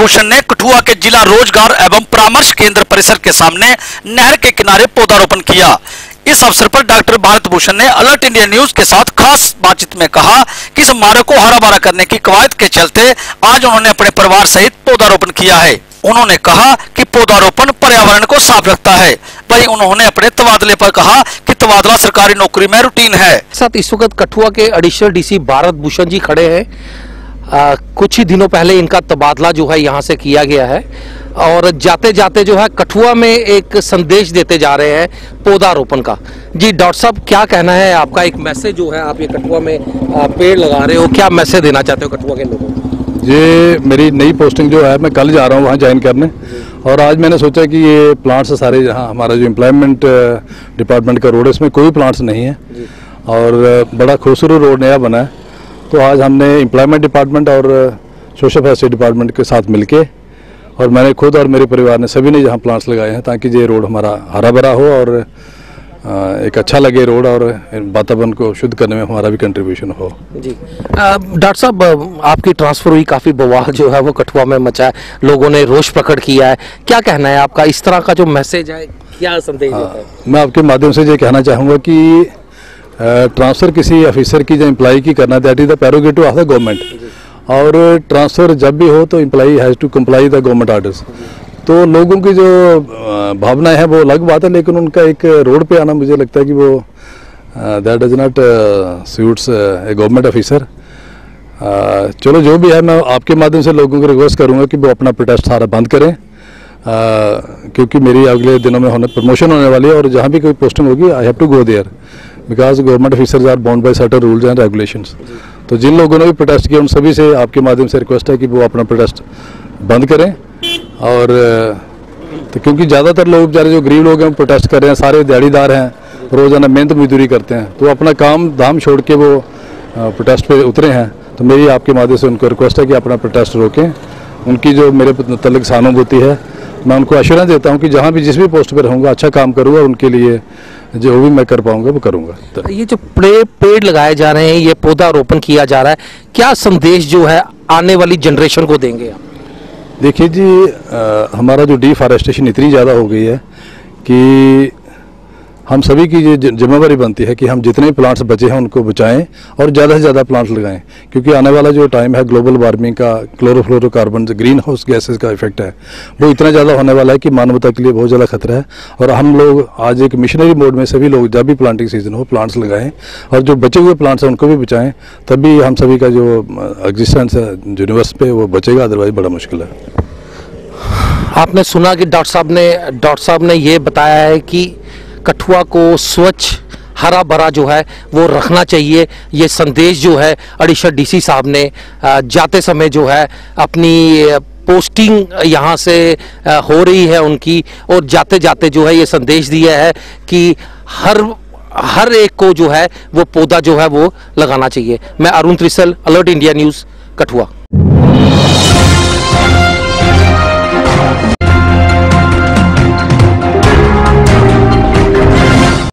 भूषण ने कठुआ के जिला रोजगार एवं परामर्श केंद्र परिसर के सामने नहर के किनारे पौधारोपण किया। इस अवसर पर डॉक्टर भारत भूषण ने अलर्ट इंडिया न्यूज के साथ खास बातचीत में कहा कि इस मार्ग को हरा भरा करने की कवायद के चलते आज उन्होंने अपने परिवार सहित पौधारोपण किया है। उन्होंने कहा कि पौधारोपण पर्यावरण को साफ रखता है। वहीं उन्होंने अपने तबादले पर कहा कि तबादला सरकारी नौकरी में रूटीन है। साथ इस वक्त कठुआ के एडिशनल डीसी भारत भूषण जी खड़े हैं। कुछ ही दिनों पहले इनका तबादला जो है यहाँ से किया गया है और जाते जाते जो है कठुआ में एक संदेश देते जा रहे हैं पौधारोपण का। जी डॉक्टर साहब, क्या कहना है आपका? एक मैसेज जो है, आप ये कठुआ में पेड़ लगा रहे हो, क्या मैसेज देना चाहते हो कठुआ के लोगों को? ये मेरी नई पोस्टिंग जो है, मैं कल जा रहा हूँ वहाँ ज्वाइन करने और आज मैंने सोचा कि ये प्लांट्स सारे जहाँ हमारा जो एम्प्लॉयमेंट डिपार्टमेंट का रोड है इसमें कोई प्लांट्स नहीं है और बड़ा खूबसूरत रोड नया बना है। तो आज हमने एम्प्लॉयमेंट डिपार्टमेंट और सोशल फैसिलिटी डिपार्टमेंट के साथ मिलके और मैंने खुद और मेरे परिवार ने सभी ने यहाँ प्लांट्स लगाए हैं ताकि ये रोड हमारा हरा भरा हो और एक अच्छा लगे रोड और वातावरण को शुद्ध करने में हमारा भी कंट्रीब्यूशन हो। जी डॉक्टर साहब, आपकी ट्रांसफर हुई, काफ़ी बवाल जो है वो कठुआ में मचा है, लोगों ने रोष प्रकट किया है, क्या कहना है आपका? इस तरह का जो मैसेज है, क्या संदेश देता है? मैं आपके माध्यम से ये कहना चाहूँगा कि ट्रांसफ़र किसी ऑफिसर की जो एम्प्लॉई की करना, that is the prerogative of the government और ट्रांसफ़र जब भी हो तो employee has to comply the government orders. तो लोगों की जो भावनाएं हैं वो अलग बात है, लेकिन उनका एक रोड पे आना मुझे लगता है कि वो that does not suits a government officer. चलो जो भी है, मैं आपके माध्यम से लोगों को रिक्वेस्ट करूँगा कि वो अपना प्रोटेस्ट सारा बंद करें क्योंकि मेरी अगले दिनों में प्रमोशन होने वाली है और जहाँ भी कोई पोस्टिंग होगी I have to go there because government officers are bound by certain rules and regulations. तो जिन लोगों ने भी प्रोटेस्ट किया उन सभी से आपके माध्यम से रिक्वेस्ट है कि वो अपना प्रोटेस्ट बंद करें और तो क्योंकि ज़्यादातर लोग बेचारे जो गरीब लोग हैं वो प्रोटेस्ट कर रहे हैं, सारे दिहाड़ीदार हैं, रोज़ाना मेहनत मजदूरी करते हैं, तो अपना काम धाम छोड़ के वो प्रोटेस्ट पे उतरे हैं। तो मेरी आपके माध्यम से उनको रिक्वेस्ट है कि अपना प्रोटेस्ट रोकें। उनकी जो मेरे मतलब सहानुभूति है, मैं उनको एश्योरेंस देता हूं कि जहां भी जिस भी पोस्ट पर रहूंगा अच्छा काम करूंगा, उनके लिए जो भी मैं कर पाऊंगा वो करूंगा। तो ये जो पेड़ लगाए जा रहे हैं, ये पौधारोपण किया जा रहा है, क्या संदेश जो है आने वाली जनरेशन को देंगे आप? देखिए जी, हमारा जो डिफॉरेस्टेशन इतनी ज़्यादा हो गई है कि हम सभी की ये जिम्मेवारी बनती है कि हम जितने प्लांट्स बचे हैं उनको बचाएं और ज़्यादा से ज़्यादा प्लांट्स लगाएं, क्योंकि आने वाला जो टाइम है ग्लोबल वार्मिंग का, क्लोरोफ्लोरोकार्बन, ग्रीन हाउस गैसेस का इफेक्ट है वो इतना ज़्यादा होने वाला है कि मानवता के लिए बहुत ज़्यादा खतरा है। और हम लोग आज एक मिशनरी मोड में सभी लोग जब भी प्लांटिंग सीजन हो प्लांट्स लगाएं और जो बचे हुए प्लांट्स हैं उनको भी बचाएँ, तभी हम सभी का जो एग्जिस्टेंस है यूनिवर्स पे वो बचेगा, अदरवाइज बड़ा मुश्किल है। आपने सुना कि डॉक्टर साहब ने ये बताया है कि कठुआ को स्वच्छ हरा भरा जो है वो रखना चाहिए। ये संदेश जो है एडिशनल डीसी साहब ने जाते समय जो है अपनी पोस्टिंग यहाँ से हो रही है उनकी, और जाते जाते जो है ये संदेश दिया है कि हर एक को जो है वो पौधा जो है वो लगाना चाहिए। मैं Arun Trisal, alert India news, Kathua.